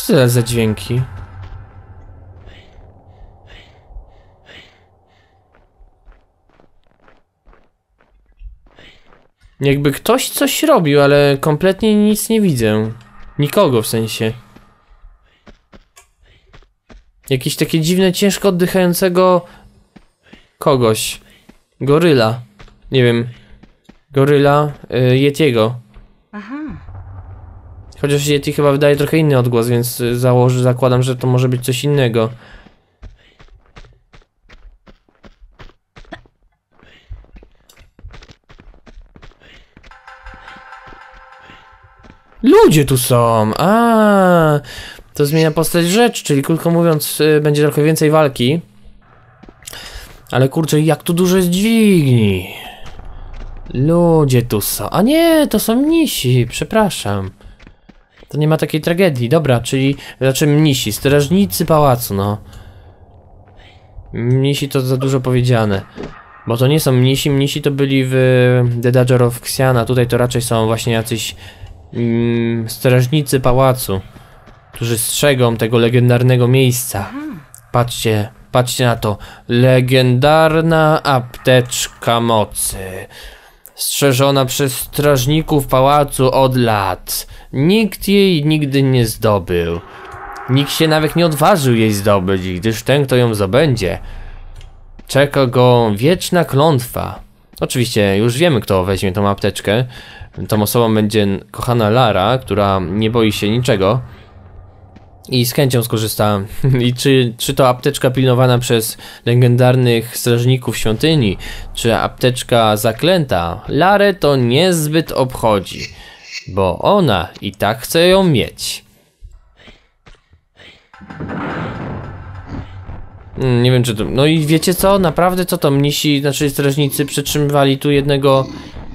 Co to za dźwięki? Jakby ktoś coś robił, ale kompletnie nic nie widzę. Nikogo w sensie. Jakieś takie dziwne, ciężko oddychającego kogoś. Goryla. Nie wiem. Goryla Yetiego. Chociaż Yeti chyba wydaje trochę inny odgłos, więc zakładam, że to może być coś innego. Ludzie tu są! To zmienia postać rzeczy, czyli krótko mówiąc będzie trochę więcej walki. Ale kurczę, jak tu dużo jest dźwigni. Ludzie tu są. A nie, to są mnisi, przepraszam. To nie ma takiej tragedii. Dobra, czyli raczej mnisi, strażnicy pałacu, no. Mnisi to za dużo powiedziane. Bo to nie są mnisi, mnisi to byli w The Dagger of Xiana. Tutaj to raczej są właśnie jacyś strażnicy pałacu, którzy strzegą tego legendarnego miejsca. Patrzcie, patrzcie na to. Legendarna apteczka mocy. Strzeżona przez strażników pałacu od lat. Nikt jej nigdy nie zdobył. Nikt się nawet nie odważył jej zdobyć, gdyż ten, kto ją zdobędzie, czeka go wieczna klątwa. Oczywiście już wiemy, kto weźmie tą apteczkę. Tą osobą będzie kochana Lara, która nie boi się niczego i z chęcią skorzysta. I czy to apteczka pilnowana przez legendarnych strażników świątyni, czy apteczka zaklęta, Larę to niezbyt obchodzi, bo ona i tak chce ją mieć. Nie wiem, czy to... No i wiecie co? Naprawdę co to mnisi, znaczy strażnicy przetrzymywali tu jednego...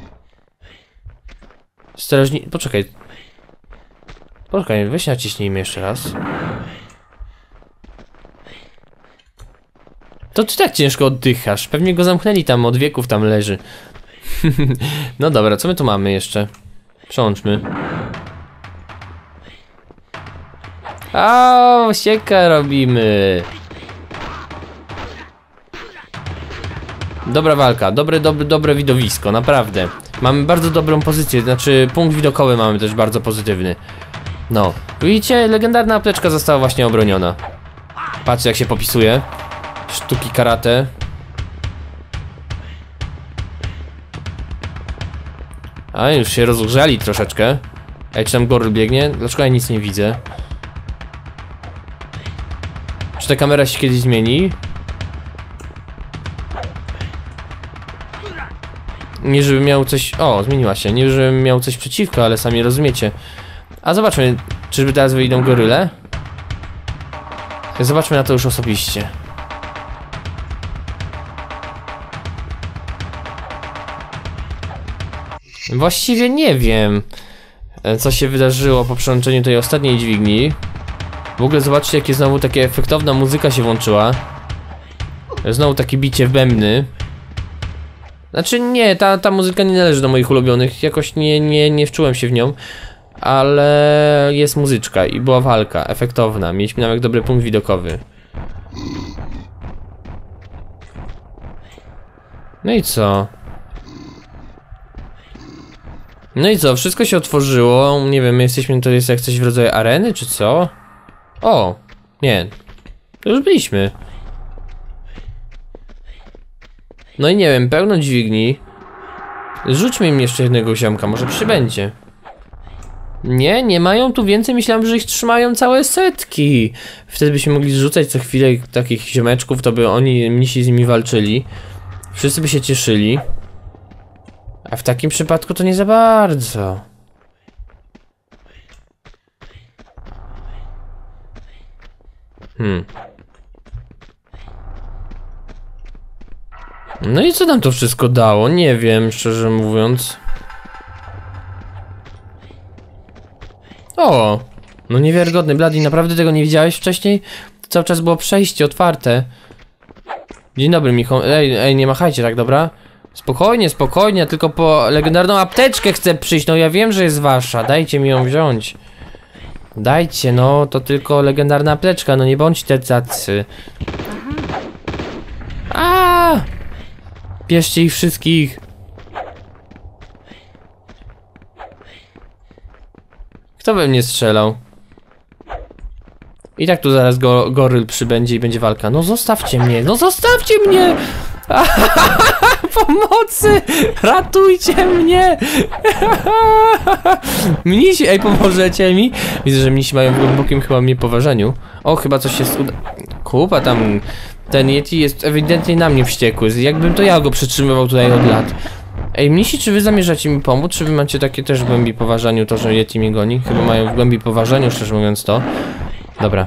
Poczekaj, weź naciśnijmy jeszcze raz. To ty tak ciężko oddychasz. Pewnie go zamknęli tam, od wieków tam leży. No dobra, co my tu mamy jeszcze? Przełączmy. Sieka robimy. Dobra walka, dobre widowisko, naprawdę. Mamy bardzo dobrą pozycję, znaczy punkt widokowy mamy też bardzo pozytywny. No, widzicie, legendarna apteczka została właśnie obroniona. Patrzcie jak się popisuje. Sztuki karate. A już się rozgrzali troszeczkę. Ej, czy tam goryl biegnie? Dlaczego ja nic nie widzę? Czy ta kamera się kiedyś zmieni? Nie żebym miał coś... O, zmieniła się. Nie żebym miał coś przeciwko, ale sami rozumiecie. A zobaczmy, czyżby teraz wyjdą goryle? Zobaczmy na to już osobiście. Właściwie nie wiem, co się wydarzyło po przełączeniu tej ostatniej dźwigni. W ogóle zobaczcie, jakie znowu takie efektowna muzyka się włączyła. Znowu takie bicie w bębny. Znaczy nie, ta muzyka nie należy do moich ulubionych. Jakoś nie wczułem się w nią. Ale jest muzyczka i była walka efektowna. Mieliśmy nawet dobry punkt widokowy. No i co? No i co? Wszystko się otworzyło. Nie wiem, jesteśmy, to jest jak coś w rodzaju areny, czy co? O! Nie. To już byliśmy. No i nie wiem, pełno dźwigni. Rzućmy im jeszcze jednego ziomka, może przybędzie. Nie mają tu więcej, myślałem, że ich trzymają całe setki. Wtedy byśmy mogli zrzucać co chwilę takich ziomeczków, to by mnisi z nimi walczyli. Wszyscy by się cieszyli. A w takim przypadku to nie za bardzo. No i co nam to wszystko dało? Nie wiem, szczerze mówiąc. O! No niewiarygodny, Bloody, naprawdę tego nie widziałeś wcześniej? Cały czas było przejście otwarte. Dzień dobry, Michał. Ej, nie machajcie tak, dobra? Spokojnie, spokojnie, tylko po legendarną apteczkę chcę przyjść. No ja wiem, że jest wasza, dajcie mi ją wziąć. Dajcie, no, to tylko legendarna apteczka, no nie bądźcie tacy. A! Bierzcie ich wszystkich. Kto we mnie strzelał? I tak tu zaraz goryl przybędzie i będzie walka. No zostawcie mnie, no zostawcie mnie! Pomocy! Ratujcie mnie! Mnisi, ej, pomożecie mi? Widzę, że mnisi mają w głębokim chyba mnie poważaniu. O, chyba coś jest Kupa tam... Ten Yeti jest ewidentnie na mnie wściekły. Jakbym to ja go przytrzymywał tutaj od lat. Ej, mnisi, czy wy zamierzacie mi pomóc? Czy wy macie takie też w głębi poważaniu to, że Yeti mnie goni? Chyba mają w głębi poważaniu, szczerze mówiąc to. Dobra.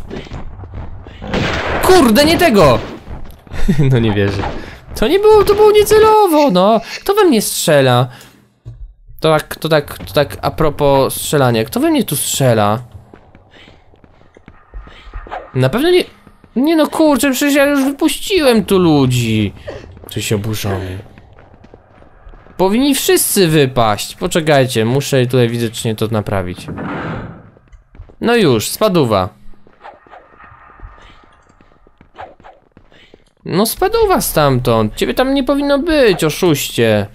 Kurde, nie tego! No nie wierzę. To nie było, to było niecelowo, no. Kto we mnie strzela? To tak a propos strzelania. Kto we mnie tu strzela? Na pewno nie... Nie no kurczę, przecież ja już wypuściłem tu ludzi. Czy się oburzony? Powinni wszyscy wypaść. Poczekajcie, muszę tutaj widocznie to naprawić. No już, spaduwa. No spaduwa stamtąd. Ciebie tam nie powinno być, oszuście.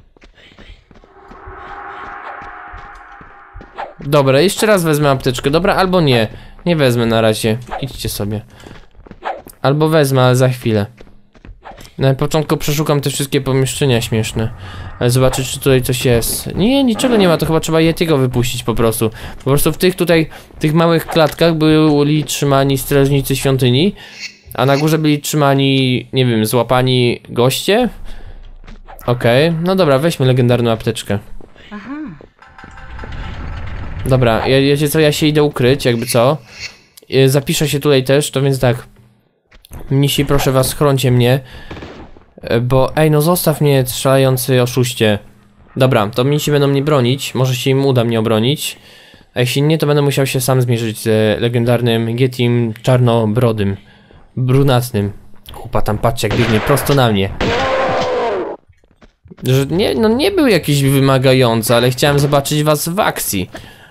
Dobra, jeszcze raz wezmę apteczkę. Dobra, albo nie. Nie wezmę na razie. Idźcie sobie. Albo wezmę, ale za chwilę. Na początku przeszukam te wszystkie pomieszczenia śmieszne. Ale zobaczyć, czy tutaj coś jest. Nie, niczego nie ma, to chyba trzeba Yetiego wypuścić po prostu. Po prostu w tych małych klatkach byli trzymani strażnicy świątyni. A na górze byli trzymani, nie wiem, złapani goście? Okej, no dobra, weźmy legendarną apteczkę. Dobra, wiecie co, ja się idę ukryć, jakby co. Zapiszę się tutaj też, to więc tak. Mnisi, proszę was, chrońcie mnie. Bo, ej, no zostaw mnie, strzelający oszuście. Dobra, to mnisi będą mnie bronić, może się im uda mnie obronić. A jeśli nie, to będę musiał się sam zmierzyć z legendarnym Yetim czarnobrodym. Brunatnym. Kupa, tam patrzcie, jak biegnie prosto na mnie. Że nie, no nie był jakiś wymagający, ale chciałem zobaczyć was w akcji.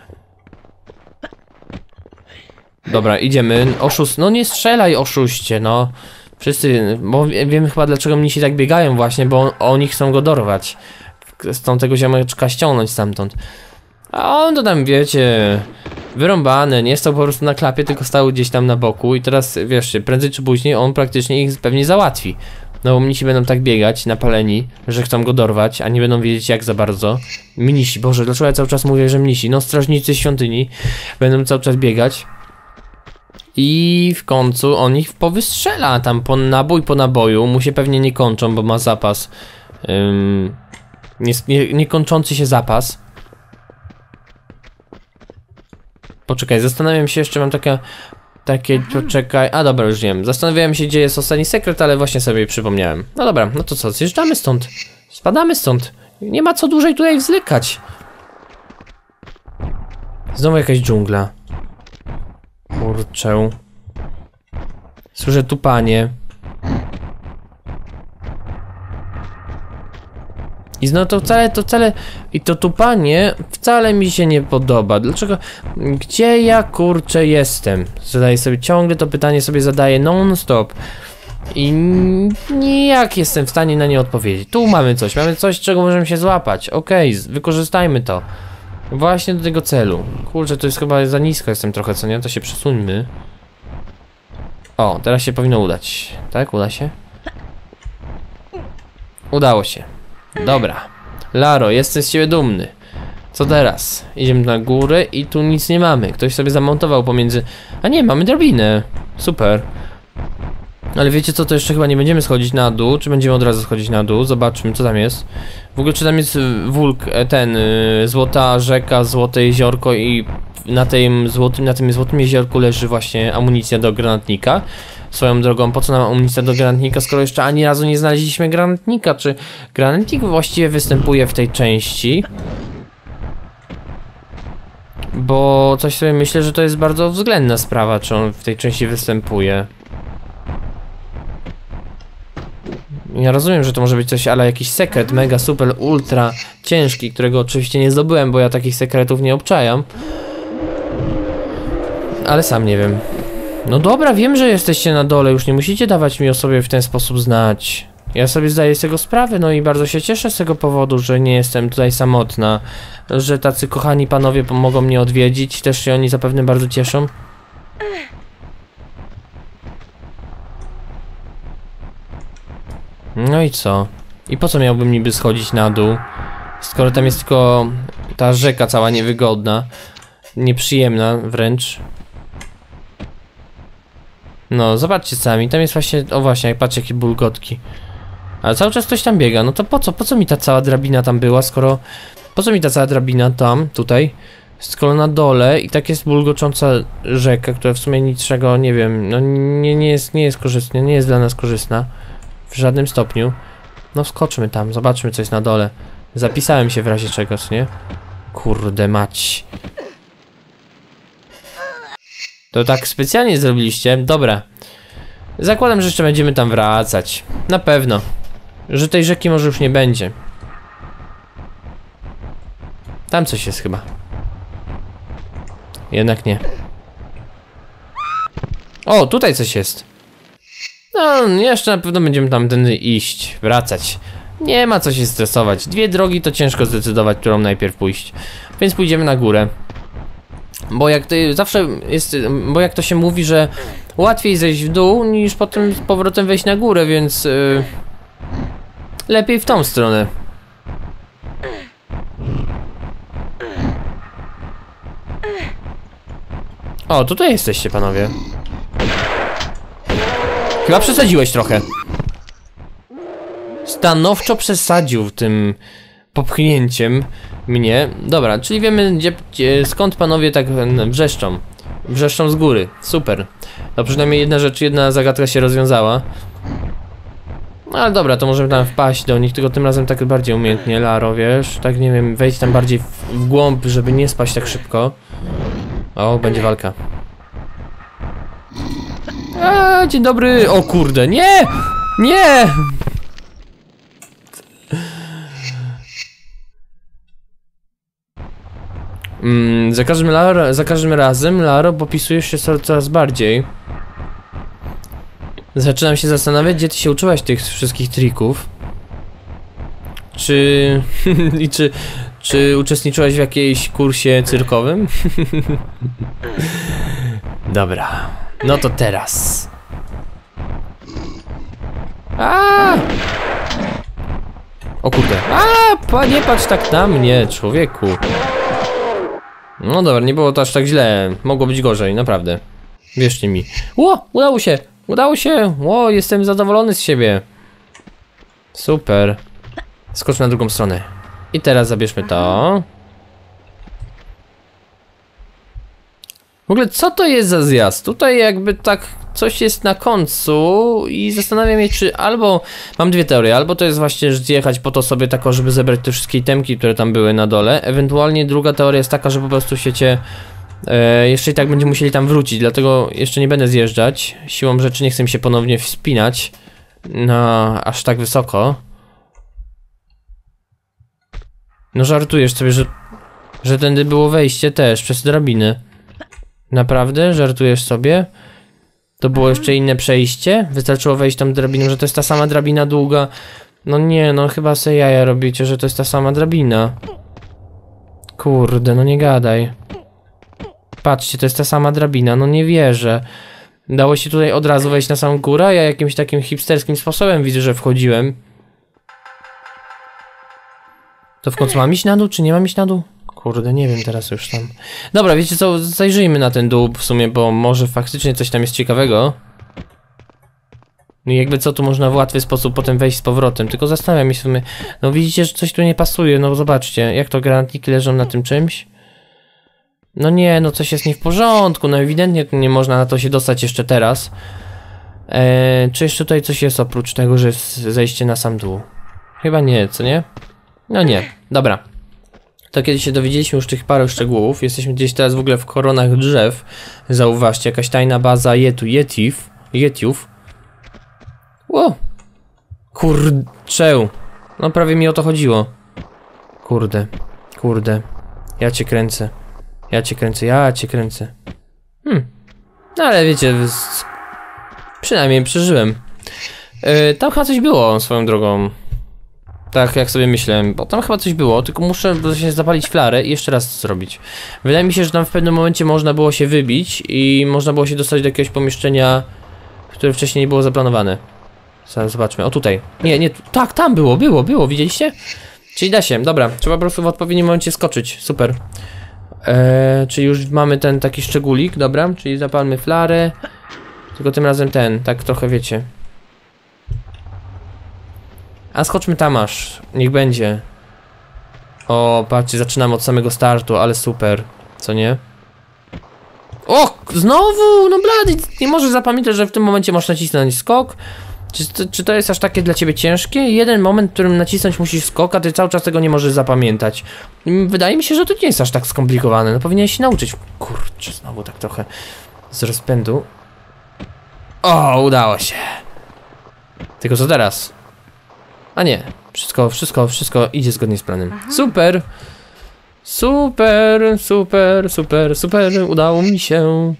Dobra, idziemy. Oszust, no nie strzelaj, oszuście, no. Wszyscy, bo wiemy chyba dlaczego mnisi tak biegają właśnie, bo oni chcą go dorwać. Chcą tego ziomeczka ściągnąć stamtąd. A on to tam, wiecie, wyrąbany, nie stał po prostu na klapie, tylko stał gdzieś tam na boku i teraz, wiesz, prędzej czy później on praktycznie ich pewnie załatwi. No bo mnisi będą tak biegać, napaleni, że chcą go dorwać, a nie będą wiedzieć jak za bardzo. Mnisi, Boże, dlaczego ja cały czas mówię, że mnisi? No strażnicy świątyni będą cały czas biegać. I w końcu on ich powystrzela tam nabój po naboju, mu się pewnie nie kończą, bo ma zapas. Niekończący się zapas. Poczekaj, zastanawiam się jeszcze, mam poczekaj, a dobra, już wiem. Zastanawiałem się, gdzie jest ostatni sekret, ale właśnie sobie przypomniałem. No dobra, no to co, zjeżdżamy stąd. Spadamy stąd. Nie ma co dłużej tutaj wzlekać. Znowu jakaś dżungla. Kurczę. Słyszę tupanie. I znowu to wcale... I to tupanie wcale mi się nie podoba. Dlaczego? Gdzie ja kurczę jestem? Zadaję sobie ciągle to pytanie, sobie zadaję non-stop. I nijak jestem w stanie na nie odpowiedzieć. Tu mamy coś, czego możemy się złapać. Okej, wykorzystajmy to. Właśnie do tego celu. Kurczę, to jest chyba za nisko jestem trochę, co nie? To się przesuńmy. O, teraz się powinno udać. Tak? Uda się? Udało się. Dobra. Laro, jestem z ciebie dumny. Co teraz? Idziemy na górę i tu nic nie mamy. Ktoś sobie zamontował pomiędzy... A nie, mamy drabinę. Super. Ale wiecie co, to jeszcze chyba nie będziemy schodzić na dół. Czy będziemy od razu schodzić na dół? Zobaczmy, co tam jest. W ogóle, czy tam jest złota rzeka, złote jeziorko i na tym złotym jeziorku leży właśnie amunicja do granatnika. Swoją drogą, po co nam amunicja do granatnika, skoro jeszcze ani razu nie znaleźliśmy granatnika? Czy granatnik właściwie występuje w tej części? Bo coś sobie myślę, że to jest bardzo względna sprawa, czy on w tej części występuje. Ja rozumiem, że to może być coś, ale jakiś sekret mega, super, ultra ciężki, którego oczywiście nie zdobyłem, bo ja takich sekretów nie obczajam. Ale sam nie wiem. No dobra, wiem, że jesteście na dole, już nie musicie dawać mi o sobie w ten sposób znać. Ja sobie zdaję z tego sprawę, no i bardzo się cieszę z tego powodu, że nie jestem tutaj samotna. Że tacy kochani panowie mogą mnie odwiedzić, też się oni zapewne bardzo cieszą. No i co? I po co miałbym niby schodzić na dół? Skoro tam jest tylko ta rzeka cała niewygodna. Nieprzyjemna wręcz. No, zobaczcie sami, tam jest właśnie, o właśnie, jak patrzcie, jakie bulgotki. Ale cały czas ktoś tam biega, no to po co mi ta cała drabina tam była, skoro... Po co mi ta cała drabina tam, tutaj? Skoro na dole i tak jest bulgocząca rzeka, która w sumie niczego, nie wiem, no nie jest korzystna, nie jest dla nas korzystna. W żadnym stopniu. No skoczmy tam, zobaczmy co jest na dole. Zapisałem się w razie czegoś, nie? Kurde mać. To tak specjalnie zrobiliście? Dobra. Zakładam, że jeszcze będziemy tam wracać. Na pewno. Że tej rzeki może już nie będzie. Tam coś jest chyba. Jednak nie. O, tutaj coś jest. No, jeszcze na pewno będziemy tamtędy iść, wracać. Nie ma co się stresować. Dwie drogi to ciężko zdecydować, którą najpierw pójść. Więc pójdziemy na górę. Bo jak to zawsze jest, bo jak to się mówi, że łatwiej zejść w dół niż potem z powrotem wejść na górę, więc lepiej w tą stronę. O, tutaj jesteście panowie. Chyba przesadziłeś trochę. Stanowczo przesadził tym popchnięciem mnie. Dobra, czyli wiemy skąd panowie tak wrzeszczą. Wrzeszczą z góry, super. No przynajmniej jedna rzecz, jedna zagadka się rozwiązała. No ale dobra, to możemy tam wpaść do nich, tylko tym razem tak bardziej umiejętnie, Laro, wiesz. Tak nie wiem, wejść tam bardziej w głąb, żeby nie spaść tak szybko. O, będzie walka. A, dzień dobry, o kurde, nie! Nie! Za każdym razem, Laro, popisujesz się coraz bardziej. Zaczynam się zastanawiać, gdzie ty się uczyłaś tych wszystkich trików. Czy uczestniczyłaś w jakiejś kursie cyrkowym? Dobra, no to teraz. O kurde. Nie patrz tak na mnie, człowieku. No dobra, nie było to aż tak źle. Mogło być gorzej, naprawdę. Wierzcie mi. Ło, udało się! Udało się! Ło, jestem zadowolony z siebie. Super. Skocz na drugą stronę. I teraz zabierzmy to. W ogóle co to jest za zjazd? Tutaj jakby tak coś jest na końcu i zastanawiam się, czy albo mam dwie teorie, albo to jest właśnie zjechać po to sobie tako, żeby zebrać te wszystkie itemki, które tam były na dole. Ewentualnie druga teoria jest taka, że po prostu świecie jeszcze i tak będziemy musieli tam wrócić, dlatego jeszcze nie będę zjeżdżać. Siłą rzeczy nie chcę mi się ponownie wspinać na aż tak wysoko. No żartujesz sobie, że tędy było wejście też przez drabiny. Naprawdę? Żartujesz sobie? To było jeszcze inne przejście? Wystarczyło wejść tą drabiną, że to jest ta sama drabina długa. No nie, no chyba se jaja robicie, że to jest ta sama drabina. Kurde, no nie gadaj. Patrzcie, to jest ta sama drabina, no nie wierzę. Dało się tutaj od razu wejść na samą górę, a ja jakimś takim hipsterskim sposobem widzę, że wchodziłem. To w końcu mam iść na dół, czy nie mam iść na dół? Kurde, nie wiem teraz już tam. Dobra, wiecie co, zajrzyjmy na ten dół w sumie, bo może faktycznie coś tam jest ciekawego. I jakby co, tu można w łatwy sposób potem wejść z powrotem, tylko zastanawiam się w sumie. No widzicie, że coś tu nie pasuje, no zobaczcie, jak to granatniki leżą na tym czymś. No nie, no coś jest nie w porządku, no ewidentnie nie można na to się dostać jeszcze teraz. Czy jeszcze tutaj coś jest oprócz tego, że jest zejście na sam dół? Chyba nie, co nie? No nie, dobra. To kiedy się dowiedzieliśmy już tych parę szczegółów, jesteśmy gdzieś teraz w ogóle w koronach drzew. Zauważcie, jakaś tajna baza Yetiów. Ło! Kurczę! No prawie mi o to chodziło. Kurde. Ja cię kręcę. No ale wiecie, przynajmniej przeżyłem. Tam chyba coś było swoją drogą. Tak jak sobie myślałem, bo tam chyba coś było, tylko muszę właśnie zapalić flarę i jeszcze raz to zrobić. Wydaje mi się, że tam w pewnym momencie można było się wybić i można było się dostać do jakiegoś pomieszczenia, które wcześniej nie było zaplanowane. Zaraz zobaczmy, o tutaj. Nie, tak, tam było, widzieliście? Czyli da się, dobra, trzeba po prostu w odpowiednim momencie skoczyć, super. Czyli już mamy ten taki szczególik, dobra, czyli zapalmy flarę. Tylko tym razem tak trochę wiecie. A skoczmy tam aż, niech będzie. O, patrzcie, zaczynamy od samego startu, ale super, co nie? O, znowu, no blady, nie możesz zapamiętać, że w tym momencie możesz nacisnąć skok. Czy to jest aż takie dla ciebie ciężkie? Jeden moment, w którym nacisnąć musisz skok, a ty cały czas tego nie możesz zapamiętać. Wydaje mi się, że to nie jest aż tak skomplikowane, no powinieneś się nauczyć. Kurczę, znowu tak trochę z rozpędu. O, udało się. Tylko co teraz? A nie, wszystko idzie zgodnie z planem. Super! Super, udało mi się.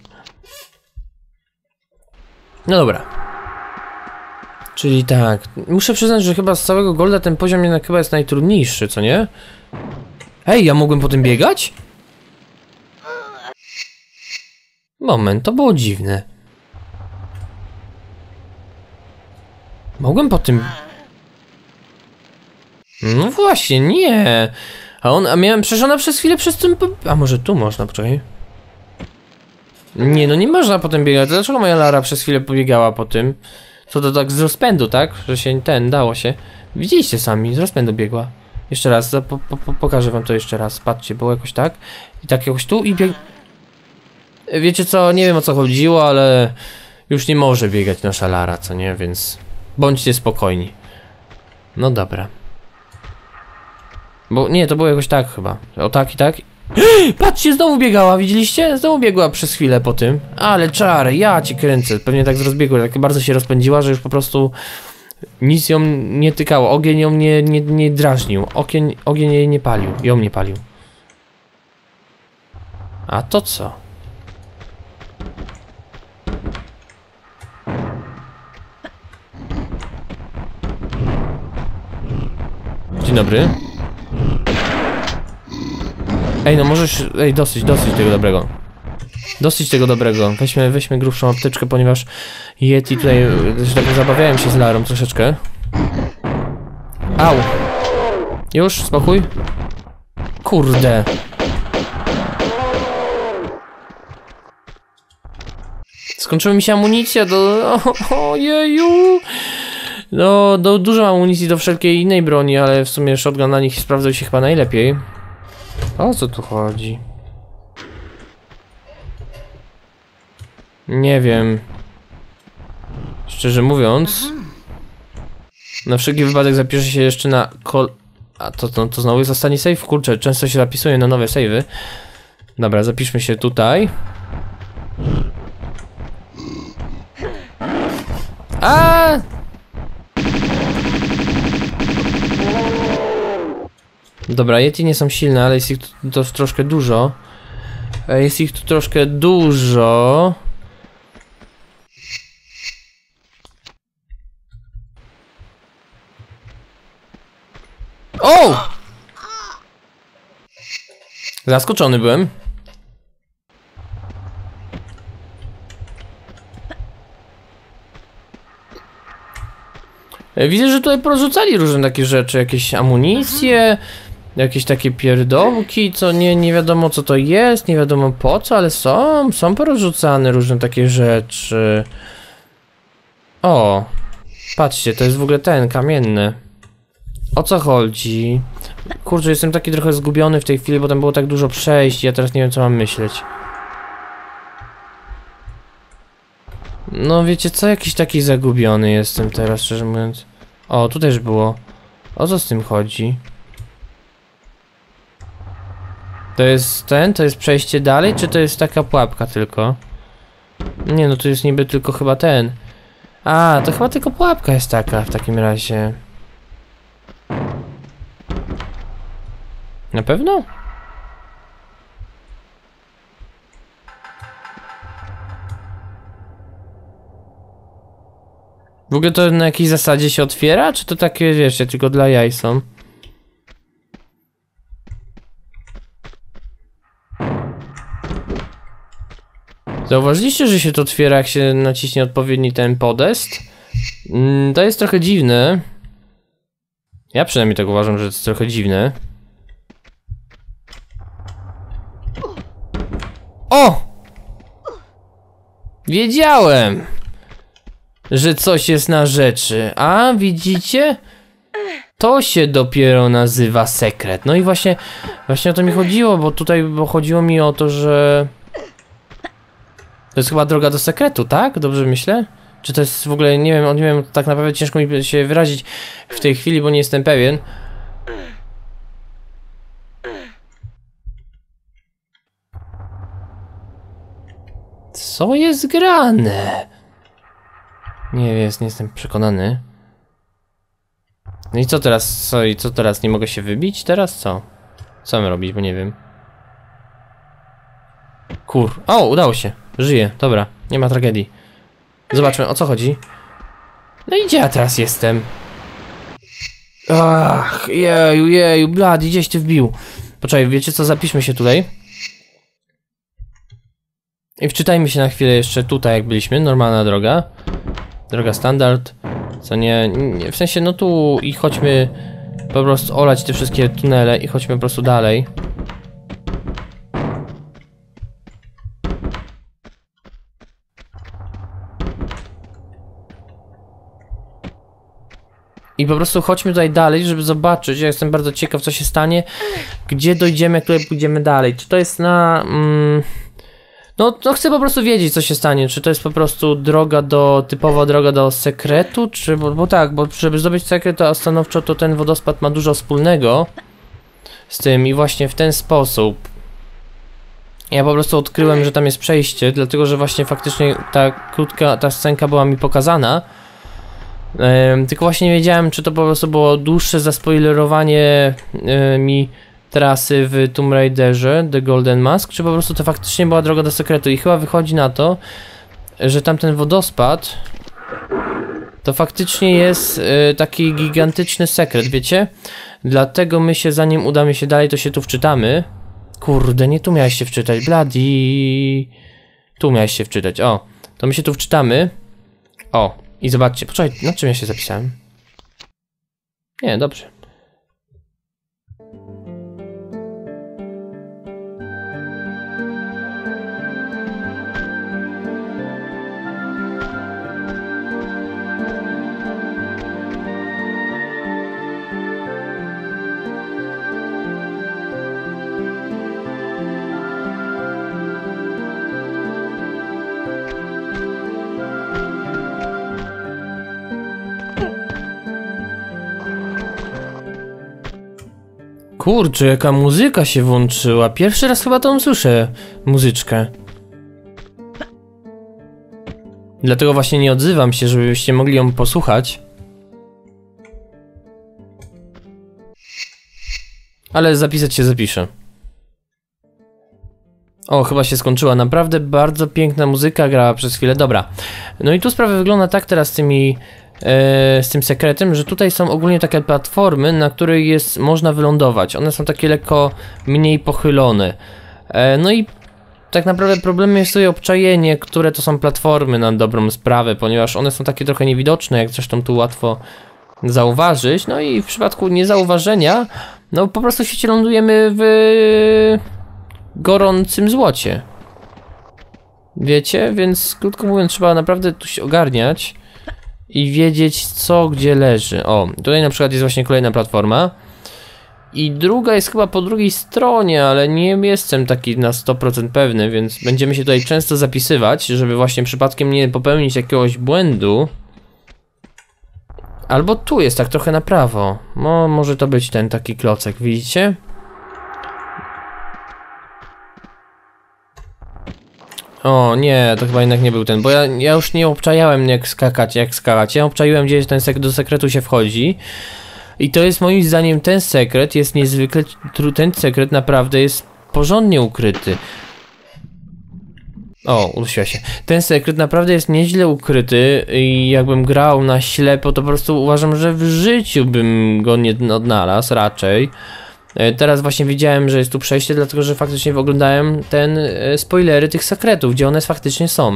No dobra. Czyli tak, muszę przyznać, że chyba z całego Golda ten poziom jednak chyba jest najtrudniejszy, co nie? Hej, ja mogłem po tym biegać? Moment, to było dziwne. Mogłem po tym... No właśnie, nie. A miałem przecież ona przez chwilę przez tym... A może tu można, poczekaj. Nie, no nie można potem biegać. Dlaczego moja Lara przez chwilę pobiegała po tym? Co to tak z rozpędu, tak? Że się dało się. Widzieliście sami, z rozpędu biegła. Jeszcze raz, pokażę wam to jeszcze raz. Patrzcie, było jakoś tak. I tak jakoś tu i bieg... Wiecie co, nie wiem o co chodziło, ale... Już nie może biegać nasza Lara, co nie? Więc... Bądźcie spokojni. No dobra. Bo nie, to było jakoś tak chyba. O tak i tak. Patrzcie, znowu biegała, widzieliście? Znowu biegła przez chwilę po tym. Ale czary, ja cię kręcę. Pewnie tak z rozbiegu, tak bardzo się rozpędziła, że już po prostu nic ją nie tykało. Ogień ją nie drażnił. Ogień jej nie palił. Ją nie palił. A to co? Dzień dobry. Ej, no możesz... Ej, dosyć tego dobrego. Dosyć tego dobrego. Weźmy grubszą apteczkę, ponieważ Yeti tutaj... że tak zabawiałem się z Larą troszeczkę. Au! Już? Spokój? Kurde! Skończyła mi się amunicja do... Ojeju! No, dużo mam amunicji do wszelkiej innej broni, ale w sumie shotgun na nich sprawdzał się chyba najlepiej. O co tu chodzi? Nie wiem. Szczerze mówiąc. Na wszelki wypadek zapiszę się jeszcze na A to znowu jest ostatni save? Kurczę, często się zapisuje na nowe save'y. Dobra, zapiszmy się tutaj. A! Dobra, Yeti nie są silne, ale jest ich tu troszkę dużo. Jest ich tu troszkę dużo. O! Zaskoczony byłem. Widzę, że tutaj porozrzucali różne takie rzeczy, jakieś amunicje, jakieś takie pierdołki, co nie wiadomo co to jest, nie wiadomo po co, ale są porozrzucane różne takie rzeczy. O, patrzcie, to jest w ogóle ten, kamienny. O co chodzi? Kurczę, jestem taki trochę zgubiony w tej chwili, bo tam było tak dużo przejść i ja teraz nie wiem co mam myśleć. No wiecie co, jakiś taki zagubiony jestem teraz, szczerze mówiąc. O, tu też było. O co z tym chodzi? To jest to jest przejście dalej, czy to jest taka pułapka tylko? Nie, no to jest niby tylko chyba ten. A, to chyba tylko pułapka jest taka w takim razie. Na pewno? W ogóle to na jakiej zasadzie się otwiera? Czy to takie, wiecie, tylko dla jaj są? Zauważyliście, że się to otwiera, jak się naciśnie odpowiedni ten podest? To jest trochę dziwne. Ja przynajmniej tak uważam, że to jest trochę dziwne. O! Wiedziałem, że coś jest na rzeczy. A, widzicie? To się dopiero nazywa sekret. No i właśnie o to mi chodziło, bo tutaj chodziło mi o to, że... To jest chyba droga do sekretu, tak? Dobrze myślę? Czy to jest w ogóle, nie wiem, tak naprawdę ciężko mi się wyrazić w tej chwili, bo nie jestem pewien. Co jest grane? Nie jestem przekonany. No i co teraz? Co teraz? Nie mogę się wybić? Teraz co? Co mam robić, bo nie wiem. O, udało się. Żyję, dobra, nie ma tragedii. Zobaczmy, o co chodzi. No i gdzie ja teraz jestem? Ach, jeju, blady, gdzieś ty wbił. Poczekaj, wiecie co, zapiszmy się tutaj. I wczytajmy się na chwilę jeszcze tutaj, jak byliśmy. Normalna droga. Droga standard. Co nie, w sensie, no tu i chodźmy po prostu olać te wszystkie tunele i chodźmy po prostu dalej. I po prostu chodźmy tutaj dalej, żeby zobaczyć. Ja jestem bardzo ciekaw, co się stanie. Gdzie dojdziemy, jak tutaj pójdziemy dalej. Czy to jest na... No chcę po prostu wiedzieć, co się stanie. Czy to jest po prostu typowa droga do sekretu, czy... Bo tak, bo żeby zdobyć sekret, to stanowczo to ten wodospad ma dużo wspólnego z tym i właśnie w ten sposób. Ja po prostu odkryłem, że tam jest przejście, dlatego że właśnie faktycznie ta scenka była mi pokazana. Tylko właśnie nie wiedziałem, czy to po prostu było dłuższe zaspoilerowanie mi trasy w Tomb Raiderze The Golden Mask, czy po prostu to faktycznie była droga do sekretu i chyba wychodzi na to, że tamten wodospad to faktycznie jest taki gigantyczny sekret, wiecie? Dlatego my się, zanim udamy się dalej, to się tu wczytamy. Kurde, nie tu miałeś się wczytać, bloody. Tu miałeś się wczytać, o. To my się tu wczytamy. O, i zobaczcie, poczekaj, na czym ja się zapisałem? Nie, dobrze. Kurczę, jaka muzyka się włączyła. Pierwszy raz chyba tą słyszę muzyczkę. Dlatego właśnie nie odzywam się, żebyście mogli ją posłuchać. Ale zapisać się zapiszę. O, chyba się skończyła. Naprawdę bardzo piękna muzyka grała przez chwilę. Dobra. No i tu sprawa wygląda tak teraz z tym sekretem, że tutaj są ogólnie takie platformy, na których można wylądować. One są takie lekko mniej pochylone. No i tak naprawdę problemem jest tutaj obczajenie, które to są platformy na dobrą sprawę, ponieważ one są takie trochę niewidoczne, jak zresztą tu łatwo zauważyć. No i w przypadku niezauważenia, no po prostu się lądujemy w gorącym złocie. Wiecie? Więc krótko mówiąc, trzeba naprawdę tu się ogarniać i wiedzieć, co gdzie leży. O, tutaj na przykład jest właśnie kolejna platforma. I druga jest chyba po drugiej stronie, ale nie jestem taki na 100% pewny, więc będziemy się tutaj często zapisywać, żeby właśnie przypadkiem nie popełnić jakiegoś błędu. Albo tu jest tak trochę na prawo. No, może to być ten taki klocek, widzicie? O nie, to chyba jednak nie był ten, bo ja już nie obczajałem jak skakać. Ja obczaiłem, gdzie do sekretu się wchodzi. I to jest moim zdaniem ten sekret jest niezwykle, ten sekret naprawdę jest porządnie ukryty. O, udusiła się. Ten sekret naprawdę jest nieźle ukryty i jakbym grał na ślepo, to po prostu uważam, że w życiu bym go nie odnalazł raczej. Teraz właśnie widziałem, że jest tu przejście, dlatego że faktycznie oglądałem spoilery tych sekretów, gdzie one faktycznie są.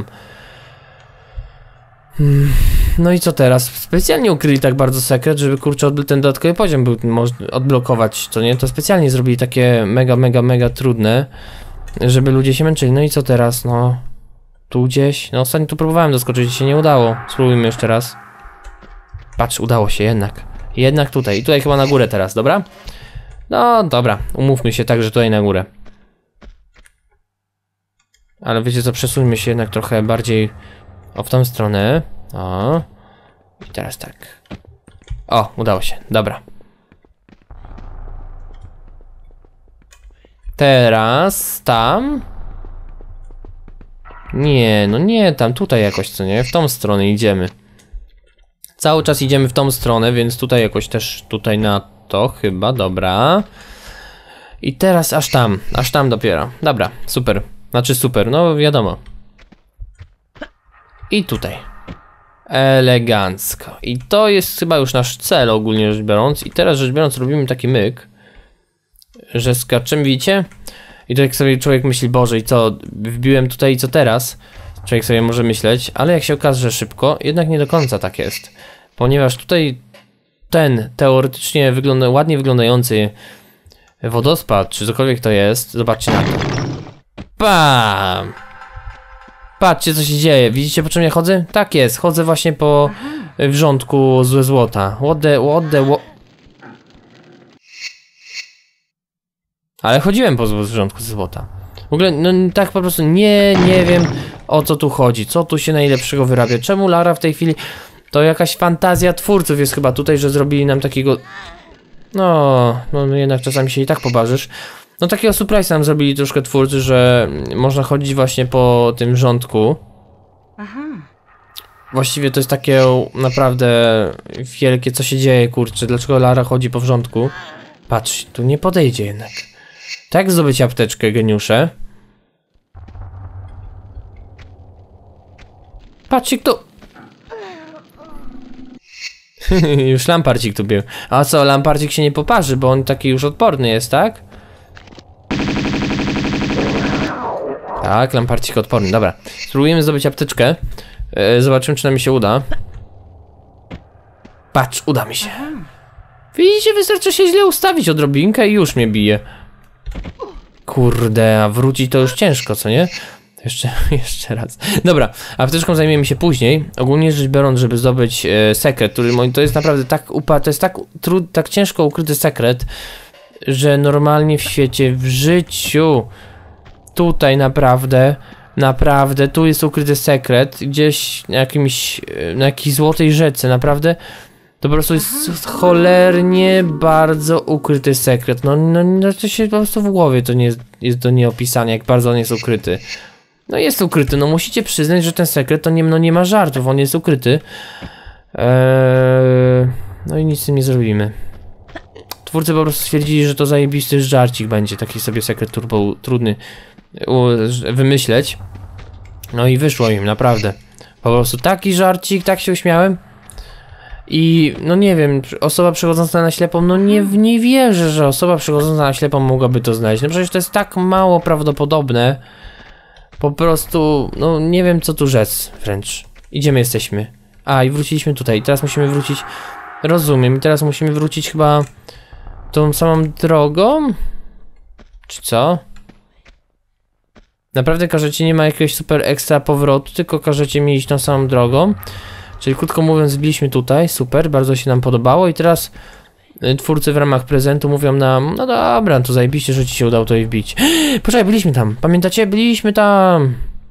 No i co teraz? Specjalnie ukryli tak bardzo sekret, żeby kurczę ten dodatkowy poziom był można odblokować, co nie? To specjalnie zrobili takie mega trudne, żeby ludzie się męczyli. No i co teraz? No tu gdzieś. No ostatnio tu próbowałem doskoczyć, się nie udało. Spróbujmy jeszcze raz. Patrz, udało się jednak. Jednak tutaj. I tutaj chyba na górę teraz, dobra? No dobra, umówmy się tak, że tutaj na górę. Ale wiecie co, przesuńmy się jednak trochę bardziej w tą stronę. O. I teraz tak. O, udało się, dobra. Teraz tam. Nie, no nie tam, tutaj jakoś, co nie? W tą stronę idziemy. Cały czas idziemy w tą stronę, więc tutaj jakoś też tutaj na to chyba, dobra. I teraz aż tam dopiero. Dobra, super. Znaczy super, no wiadomo. I tutaj. Elegancko. I to jest chyba już nasz cel ogólnie rzecz biorąc. I teraz rzecz biorąc robimy taki myk, że skaczemy, widzicie? I to jak sobie człowiek myśli, Boże, i co? Wbiłem tutaj i co teraz? Człowiek sobie może myśleć, ale jak się okaże, że szybko, jednak nie do końca tak jest. Ponieważ tutaj ten teoretycznie ładnie wyglądający wodospad, czy cokolwiek to jest, zobaczcie na to. Bam! Patrzcie, co się dzieje. Widzicie, po czym ja chodzę? Tak jest, chodzę właśnie po wrzątku ze złota. Ale chodziłem po wrzątku ze złota. W ogóle, no tak po prostu nie wiem, o co tu chodzi. Co tu się najlepszego wyrabia. Czemu Lara w tej chwili... To jakaś fantazja twórców jest chyba tutaj, że zrobili nam takiego... No jednak czasami się i tak pobarzysz. No takiego surprise nam zrobili troszkę twórcy, że można chodzić właśnie po tym rządku. Właściwie to jest takie naprawdę wielkie, co się dzieje, kurczę. Dlaczego Lara chodzi po wrzątku? Patrz, tu nie podejdzie jednak. Tak zdobyć apteczkę, geniusze. Patrzcie, kto... Już Lamparcik tu był. A co, Lamparcik się nie poparzy, bo on taki już odporny jest, tak? Tak, Lamparcik odporny, dobra. Spróbujemy zdobyć apteczkę. Zobaczymy, czy nam się uda. Patrz, uda mi się. Widzicie, wystarczy się źle ustawić odrobinkę i już mnie bije. Kurde, a wrócić to już ciężko, co nie? Jeszcze raz. Dobra, apteczką zajmiemy się później. Ogólnie rzecz biorąc, żeby zdobyć sekret, który to jest naprawdę to jest tak ciężko ukryty sekret, że normalnie w świecie, w życiu tutaj naprawdę tu jest ukryty sekret, gdzieś na jakiejś złotej rzece, naprawdę to po prostu jest cholernie bardzo ukryty sekret. No to się po prostu w głowie to nie jest do nieopisania, jak bardzo on jest ukryty. No jest ukryty, no musicie przyznać, że ten sekret to nie ma żartów, on jest ukryty. No i nic z tym nie zrobimy. Twórcy po prostu stwierdzili, że to zajebisty żarcik będzie, taki sobie sekret turbo trudny wymyśleć. No i wyszło im, naprawdę. Po prostu taki żarcik, tak się uśmiałem. I no nie wiem, osoba przechodząca na ślepą, no nie wierzę, że osoba przechodząca na ślepą mogłaby to znaleźć. No przecież to jest tak mało prawdopodobne. Po prostu, no nie wiem co tu rzec wręcz. Idziemy, jesteśmy. A i wróciliśmy tutaj, teraz musimy wrócić. Rozumiem, i teraz musimy wrócić chyba tą samą drogą? Czy co? Naprawdę każecie, nie ma jakiegoś super ekstra powrotu, tylko każecie mi iść tą samą drogą. Czyli krótko mówiąc, byliśmy tutaj, super, bardzo się nam podobało i teraz twórcy w ramach prezentu mówią nam, no dobra, to zajebiście, że ci się udało tutaj wbić. Poczekaj, byliśmy tam, pamiętacie? Byliśmy tam.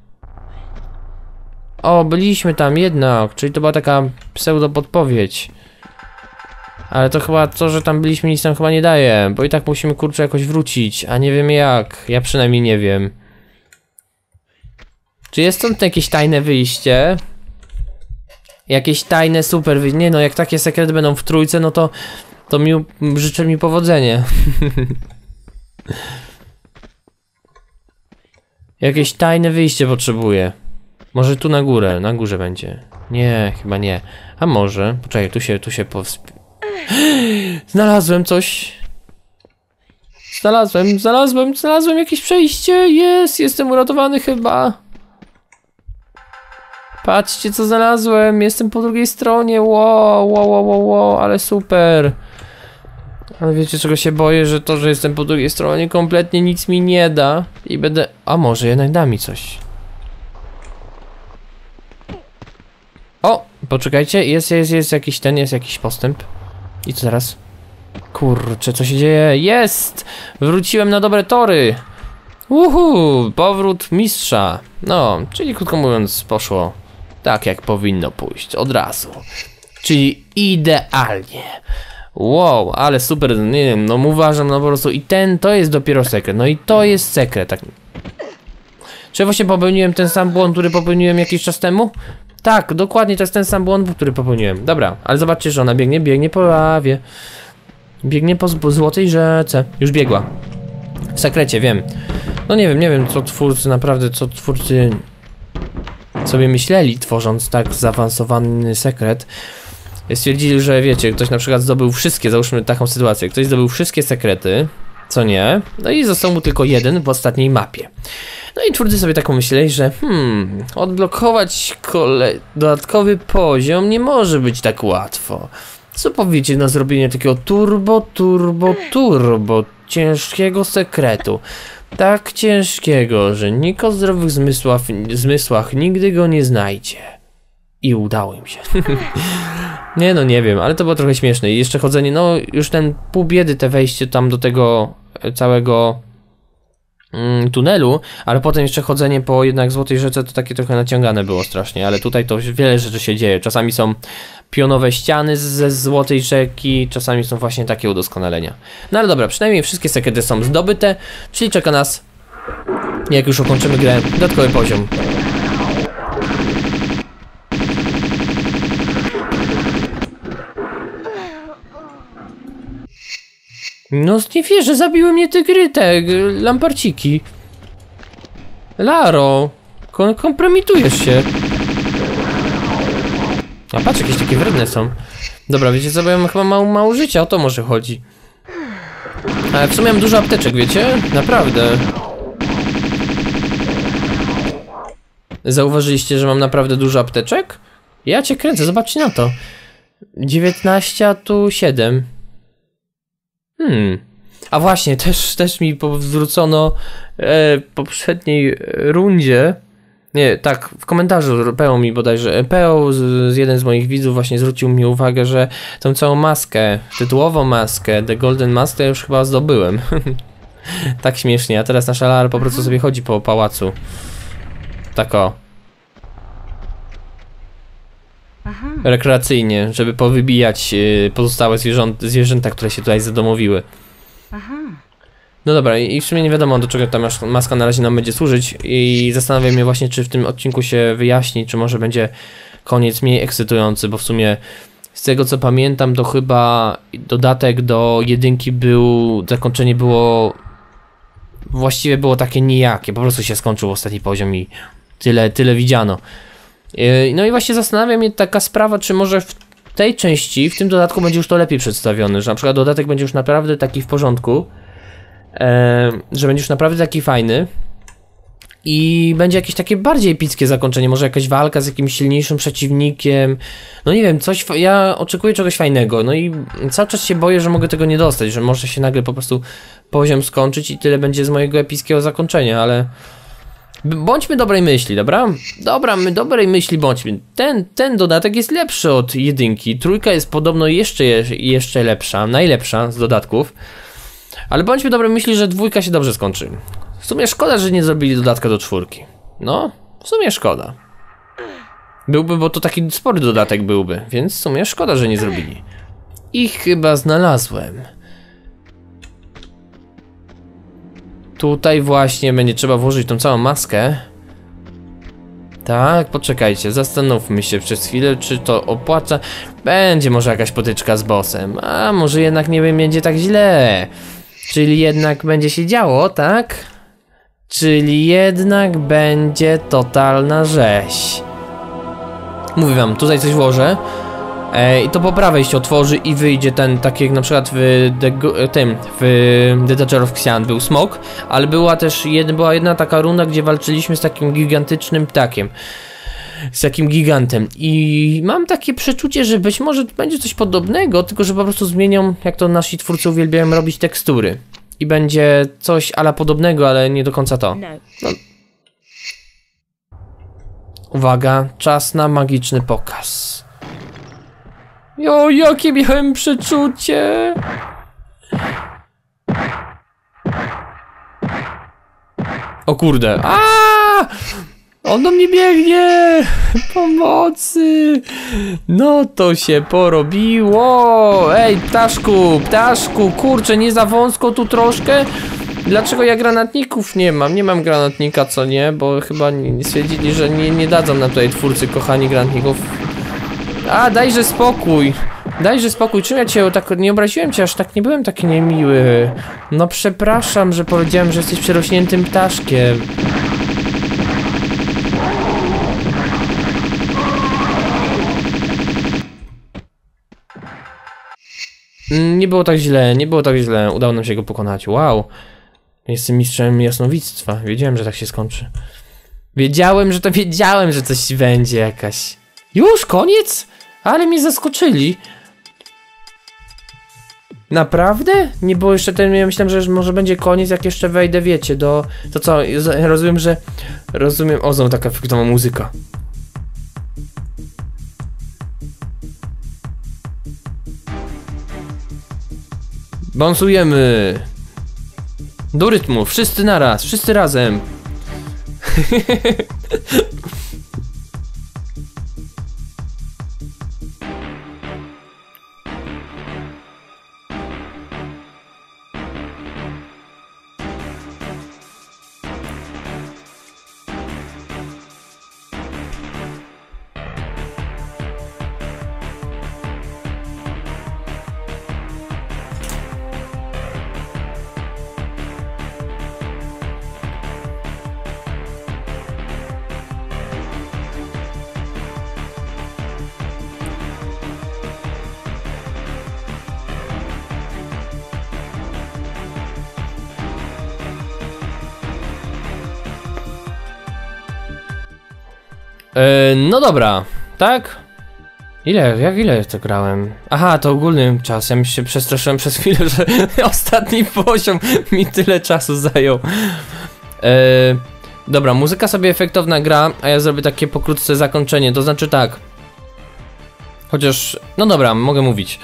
O, byliśmy tam jednak, czyli to była taka pseudo podpowiedź. Ale to chyba to, że tam byliśmy, nic nam chyba nie daje, bo i tak musimy kurczę jakoś wrócić, a nie wiem jak, ja przynajmniej nie wiem. Czy jest stąd jakieś tajne wyjście? Jakieś tajne super wyjście? Nie no, jak takie sekrety będą w trójce, no to życzę mi powodzenie. Jakieś tajne wyjście potrzebuję. Może tu na górze będzie. Nie, chyba nie. A może, poczekaj, tu się Znalazłem coś. Znalazłem jakieś przejście. Jestem uratowany chyba. Patrzcie, co znalazłem. Jestem po drugiej stronie. Wow, ale super. Ale wiecie, czego się boję? Że to, że jestem po drugiej stronie, kompletnie nic mi nie da. I będę... A może jednak da mi coś. O! Poczekajcie, jest jakiś postęp. I co teraz? Kurczę, co się dzieje? Jest! Wróciłem na dobre tory! Powrót mistrza. No, czyli krótko mówiąc, poszło tak, jak powinno pójść, od razu. Czyli idealnie. Wow, ale super, nie wiem, no uważam, no po prostu to jest dopiero sekret, no i to jest sekret, tak. Czy właśnie popełniłem ten sam błąd, który popełniłem jakiś czas temu? Tak, dokładnie, to jest ten sam błąd, który popełniłem. Dobra, ale zobaczcie, że ona biegnie po lawie. Biegnie po złotej rzece. Już biegła. W sekrecie, wiem. No nie wiem, co twórcy sobie myśleli, tworząc tak zaawansowany sekret. Stwierdzili, że wiecie, ktoś na przykład zdobył wszystkie, załóżmy taką sytuację, ktoś zdobył wszystkie sekrety, co nie, no i został mu tylko jeden w ostatniej mapie. No i twórcy sobie taką myśleli, że odblokować dodatkowy poziom nie może być tak łatwo. Co powiecie na zrobienie takiego turbo ciężkiego sekretu? Tak ciężkiego, że nikt o zdrowych zmysłach nigdy go nie znajdzie. I udało im się. Nie no, nie wiem, ale to było trochę śmieszne. I jeszcze chodzenie, no już ten pół biedy te wejście tam do tego całego tunelu, ale potem jeszcze chodzenie po jednak Złotej Rzece to takie trochę naciągane było strasznie, ale tutaj to wiele rzeczy się dzieje. Czasami są pionowe ściany ze Złotej Rzeki, czasami są właśnie takie udoskonalenia. No ale dobra, przynajmniej wszystkie sekrety są zdobyte, czyli czeka nas, jak już ukończymy grę, dodatkowy poziom. No nie wierzę, zabiły mnie te lamparciki. Laro, kompromitujesz się. A patrz, jakieś takie wredne są. Dobra, wiecie co, bo ja mam chyba mało życia, o to może chodzi. Ale w sumie mam dużo apteczek, wiecie? Naprawdę. Zauważyliście, że mam naprawdę dużo apteczek? Ja cię kręcę, zobaczcie na to. 19, a tu 7. A właśnie, też mi zwrócono w poprzedniej rundzie. Nie, tak, w komentarzu Peo mi bodajże. Peo, jeden z moich widzów, właśnie zwrócił mi uwagę, że tą całą maskę, tytułową maskę, The Golden Mask, to ja już chyba zdobyłem. Tak śmiesznie, a teraz nasza Lara po prostu sobie chodzi po pałacu. Tak o. Rekreacyjnie, żeby powybijać pozostałe zwierzęta, które się tutaj zadomowiły. No dobra, i w sumie nie wiadomo, do czego ta maska na razie nam będzie służyć i zastanawiam się właśnie, czy w tym odcinku się wyjaśni, czy może będzie koniec mniej ekscytujący, bo w sumie z tego co pamiętam, to chyba dodatek do jedynki zakończenie było, właściwie było takie nijakie, po prostu się skończył ostatni poziom i tyle widziano. No i właśnie zastanawia mnie taka sprawa, czy może w tej części, w tym dodatku będzie już to lepiej przedstawione, że na przykład dodatek będzie już naprawdę taki w porządku, że będzie już naprawdę taki fajny i będzie jakieś takie bardziej epickie zakończenie, może jakaś walka z jakimś silniejszym przeciwnikiem, no nie wiem, ja oczekuję czegoś fajnego, no i cały czas się boję, że mogę tego nie dostać, że może się nagle po prostu poziom skończyć i tyle będzie z mojego epickiego zakończenia, ale bądźmy dobrej myśli, dobra? Dobra, my dobrej myśli bądźmy. Ten dodatek jest lepszy od jedynki. Trójka jest podobno jeszcze lepsza, najlepsza z dodatków. Ale bądźmy dobrej myśli, że dwójka się dobrze skończy. W sumie szkoda, że nie zrobili dodatka do czwórki. No, w sumie szkoda. Bo to taki spory dodatek byłby, więc w sumie szkoda, że nie zrobili. I chyba znalazłem. Tutaj właśnie będzie trzeba włożyć tą całą maskę. Tak, poczekajcie, zastanówmy się przez chwilę, czy to opłaca. Będzie może jakaś potyczka z bossem, a może jednak nie będzie tak źle. Czyli jednak będzie się działo, tak? Czyli jednak będzie totalna rzeź. Mówię wam, tutaj coś włożę. I to po prawej się otworzy i wyjdzie ten, tak jak na przykład w The Dagger of Xian był smok, ale była też była jedna taka runda, gdzie walczyliśmy z takim gigantycznym ptakiem. Z takim gigantem. I mam takie przeczucie, że być może będzie coś podobnego, tylko że po prostu zmienią, jak to nasi twórcy uwielbiają robić, tekstury. I będzie coś ala podobnego, ale nie do końca to. No. Uwaga, czas na magiczny pokaz. Jo, jakie miałem przeczucie! O kurde, on do mnie biegnie! Pomocy! No to się porobiło! Ej, ptaszku, kurczę, nie za wąsko tu troszkę? Dlaczego ja granatników nie mam? Nie mam granatnika, co nie? Bo chyba stwierdzili, że nie dadzą nam tutaj twórcy, kochani, granatników. Dajże spokój! Dajże spokój, czym ja cię tak nie obraziłem cię, aż tak nie byłem taki niemiły. No przepraszam, że powiedziałem, że jesteś przerośniętym ptaszkiem. Nie było tak źle, udało nam się go pokonać, wow. Jestem mistrzem jasnowictwa, wiedziałem, że tak się skończy. Wiedziałem, że coś będzie jakaś. Już, koniec? Ale mnie zaskoczyli. Naprawdę? Nie było jeszcze ten, ja myślałem, że może będzie koniec, jak jeszcze wejdę, wiecie, do... To co, rozumiem, o, znowu taka fiktowa muzyka. Bounsujemy. Do rytmu, wszyscy naraz, wszyscy razem. No dobra, tak? Ile to grałem? Aha, to ogólnym czasem się przestraszyłem przez chwilę, że ostatni poziom mi tyle czasu zajął. Dobra, muzyka sobie efektowna gra, a ja zrobię takie pokrótce zakończenie, to znaczy tak. Chociaż, no dobra, mogę mówić.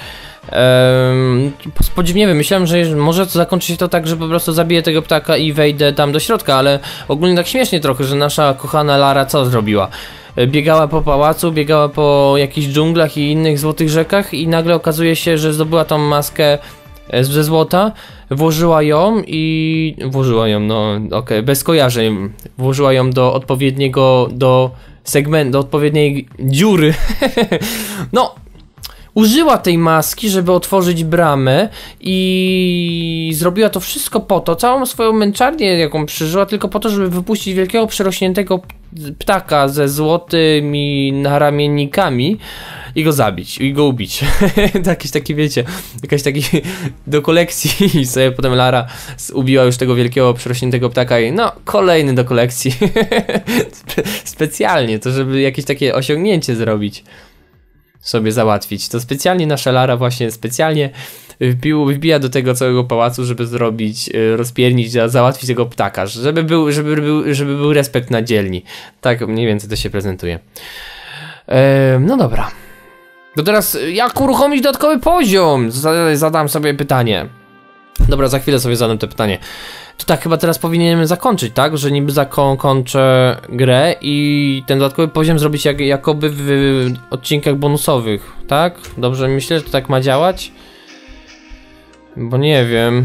Nie wiem, myślałem, że może to zakończy się to tak, że po prostu zabiję tego ptaka i wejdę tam do środka, ale ogólnie tak śmiesznie trochę, że nasza kochana Lara co zrobiła? Biegała po pałacu, biegała po jakichś dżunglach i innych złotych rzekach i nagle okazuje się, że zdobyła tą maskę ze złota, włożyła ją, no okej, bez skojarzeń, włożyła ją do odpowiedniego, do odpowiedniej dziury. No, użyła tej maski, żeby otworzyć bramę i zrobiła to wszystko po to, całą swoją męczarnię, jaką przeżyła, tylko po to, żeby wypuścić wielkiego, przerośniętego ptaka ze złotymi naramiennikami i go zabić, i go ubić. Jakiś taki, wiecie, jakaś taki do kolekcji i sobie potem Lara ubiła już tego wielkiego, przerośniętego ptaka i no, kolejny do kolekcji. Specjalnie, to żeby jakieś takie osiągnięcie zrobić. Sobie załatwić. To specjalnie nasza Lara właśnie specjalnie wbija do tego całego pałacu, żeby zrobić, rozpiernić, załatwić tego ptaka, żeby był respekt na dzielni. Tak mniej więcej to się prezentuje. No dobra. To teraz jak uruchomić dodatkowy poziom? Zadam sobie pytanie. Dobra, za chwilę sobie zadam to pytanie. To tak chyba teraz powinienem zakończyć, tak? Że niby zakończę grę i ten dodatkowy poziom zrobić jakoby w odcinkach bonusowych, tak? Dobrze myślę, że to tak ma działać? Bo nie wiem.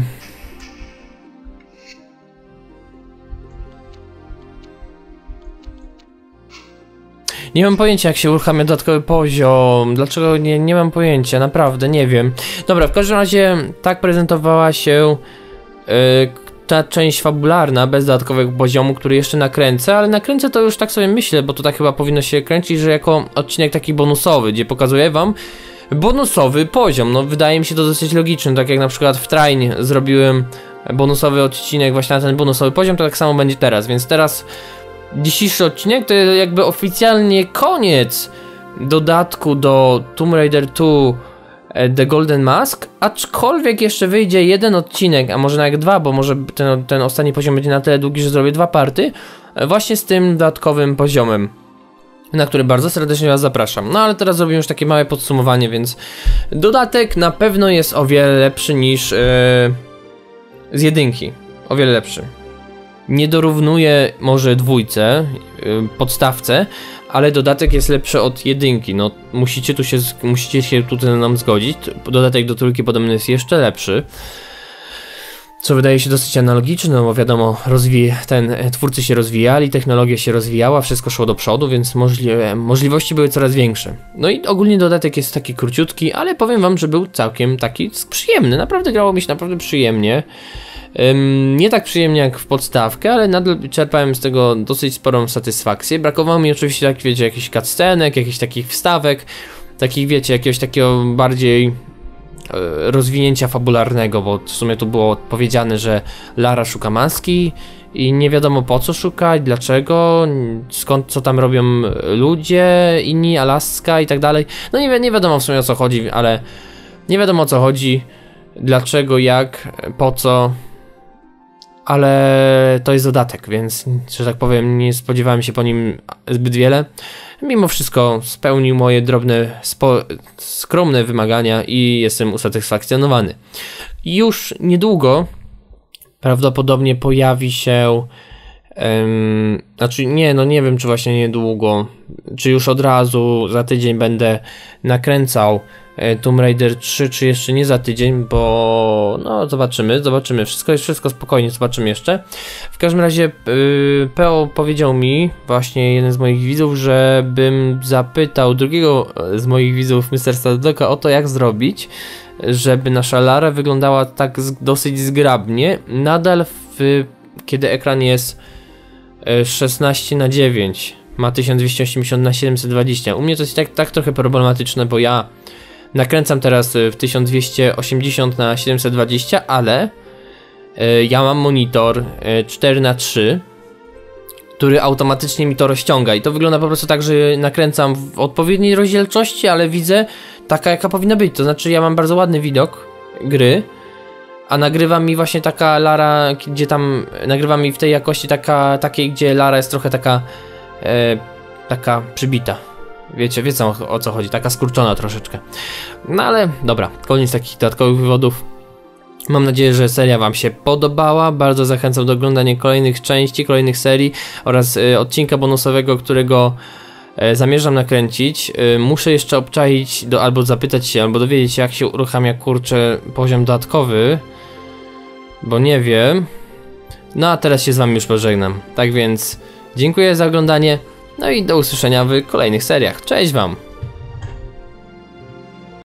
Nie mam pojęcia, jak się uruchamia dodatkowy poziom. Dlaczego nie mam pojęcia, naprawdę nie wiem. Dobra, w każdym razie tak prezentowała się ta część fabularna, bez dodatkowego poziomu, który jeszcze nakręcę, ale nakręcę to już tak sobie myślę, bo to tak chyba powinno się kręcić, że jako odcinek taki bonusowy, gdzie pokazuję wam bonusowy poziom. No wydaje mi się to dosyć logiczne, tak jak na przykład w Train zrobiłem bonusowy odcinek właśnie na ten bonusowy poziom, to tak samo będzie teraz, więc teraz dzisiejszy odcinek to jest jakby oficjalnie koniec dodatku do Tomb Raider 2 The Golden Mask, aczkolwiek jeszcze wyjdzie jeden odcinek, a może nawet dwa, bo może ten ostatni poziom będzie na tyle długi, że zrobię dwa party, właśnie z tym dodatkowym poziomem, na który bardzo serdecznie was zapraszam. No ale teraz zrobimy już takie małe podsumowanie, więc dodatek na pewno jest o wiele lepszy niż z jedynki, o wiele lepszy. Nie dorównuje może dwójce, podstawce, ale dodatek jest lepszy od jedynki. No musicie się tutaj nam zgodzić. Dodatek do trójki podobno jest jeszcze lepszy, co wydaje się dosyć analogiczne, no bo wiadomo, twórcy się rozwijali, technologia się rozwijała, wszystko szło do przodu, więc możliwości były coraz większe. No i ogólnie dodatek jest taki króciutki, ale powiem wam, że był całkiem taki przyjemny, naprawdę grało mi się naprawdę przyjemnie. Nie tak przyjemnie jak w podstawkę, ale nadal czerpałem z tego dosyć sporą satysfakcję. Brakowało mi oczywiście, jak wiecie, jakichś cutscenek, jakichś takich wstawek, takich wiecie, jakiegoś takiego bardziej rozwinięcia fabularnego, bo w sumie tu było powiedziane, że Lara szuka maski i nie wiadomo po co szukać, dlaczego, skąd, co tam robią ludzie, inni, Alaska i tak dalej. No nie wiadomo w sumie o co chodzi, ale nie wiadomo o co chodzi, dlaczego, jak, po co, ale to jest dodatek, więc, że tak powiem, nie spodziewałem się po nim zbyt wiele. Mimo wszystko spełnił moje drobne, skromne wymagania i jestem usatysfakcjonowany. Już niedługo prawdopodobnie pojawi się, nie wiem czy właśnie niedługo, czy już od razu za tydzień będę nakręcał Tomb Raider 3, czy jeszcze nie za tydzień, bo no zobaczymy, wszystko spokojnie, zobaczymy jeszcze. W każdym razie PO powiedział mi, właśnie jeden z moich widzów, żebym zapytał drugiego z moich widzów, Mr. Stadoka, o to jak zrobić, żeby nasza Lara wyglądała tak dosyć zgrabnie, nadal kiedy ekran jest 16:9, ma 1280x720. U mnie to jest tak trochę problematyczne, bo ja nakręcam teraz w 1280x720, ale ja mam monitor 4:3, który automatycznie mi to rozciąga i to wygląda po prostu tak, że nakręcam w odpowiedniej rozdzielczości, ale widzę taka jaka powinna być, to znaczy ja mam bardzo ładny widok gry, a nagrywa mi właśnie taka Lara, gdzie tam nagrywa mi w tej jakości takiej, gdzie Lara jest trochę taka przybita. Wiecie o co chodzi, taka skurczona troszeczkę. No ale dobra, koniec takich dodatkowych wywodów. Mam nadzieję, że seria wam się podobała. Bardzo zachęcam do oglądania kolejnych części, kolejnych serii oraz odcinka bonusowego, którego zamierzam nakręcić. Muszę jeszcze obczaić, albo zapytać się, albo dowiedzieć się, jak się uruchamia, kurczę, poziom dodatkowy, bo nie wiem. No a teraz się z wami już pożegnam. Tak więc dziękuję za oglądanie. No i do usłyszenia w kolejnych seriach. Cześć wam!